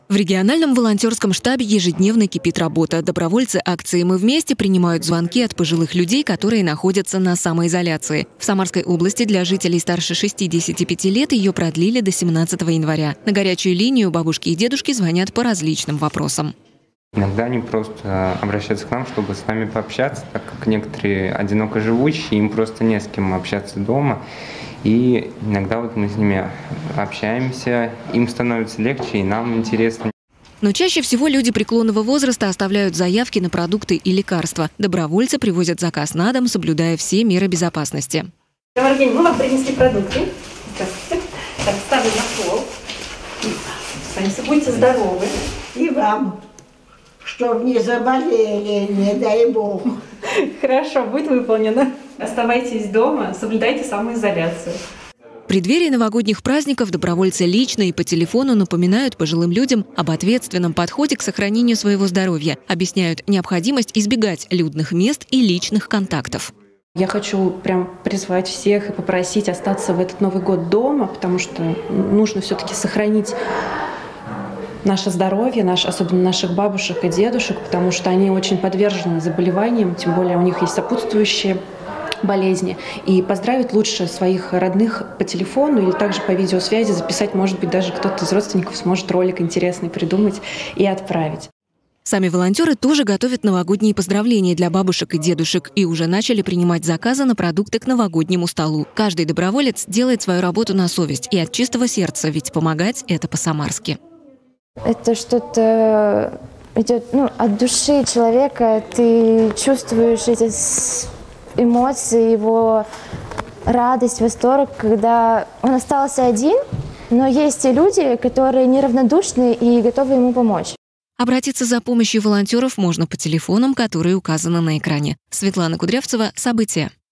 В региональном волонтерском штабе ежедневно кипит работа. Добровольцы акции «Мы вместе» принимают звонки от пожилых людей, которые находятся на самоизоляции. В Самарской области для жителей старше 65 лет ее продлили до 17 января. На горячую линию бабушки и дедушки звонят по различным вопросам. Иногда они просто обращаются к нам, чтобы с нами пообщаться, так как некоторые одиноко живущие, им просто не с кем общаться дома. И иногда мы с ними общаемся, им становится легче, и нам интересно. Но чаще всего люди преклонного возраста оставляют заявки на продукты и лекарства. Добровольцы привозят заказ на дом, соблюдая все меры безопасности. Маргин, мы вам принесли продукты. Так, ставим на пол. Будьте здоровы. И вам, чтобы не заболели, не дай бог. Хорошо, будет выполнено. Оставайтесь дома, соблюдайте самоизоляцию. В преддверии новогодних праздников добровольцы лично и по телефону напоминают пожилым людям об ответственном подходе к сохранению своего здоровья, объясняют необходимость избегать людных мест и личных контактов. Я хочу прям призвать всех и попросить остаться в этот Новый год дома, потому что нужно все-таки сохранить наше здоровье, особенно наших бабушек и дедушек, потому что они очень подвержены заболеваниям, тем более у них есть сопутствующие болезни. И поздравить лучше своих родных по телефону или также по видеосвязи, записать, может быть, даже кто-то из родственников сможет ролик интересный придумать и отправить. Сами волонтеры тоже готовят новогодние поздравления для бабушек и дедушек и уже начали принимать заказы на продукты к новогоднему столу. Каждый доброволец делает свою работу на совесть и от чистого сердца, ведь помогать – это по-самарски. Это что-то идет от души человека, ты чувствуешь эти эмоции, его радость, восторг, когда он остался один, но есть те люди, которые неравнодушны и готовы ему помочь. Обратиться за помощью волонтеров можно по телефонам, которые указаны на экране. Светлана Кудрявцева, События.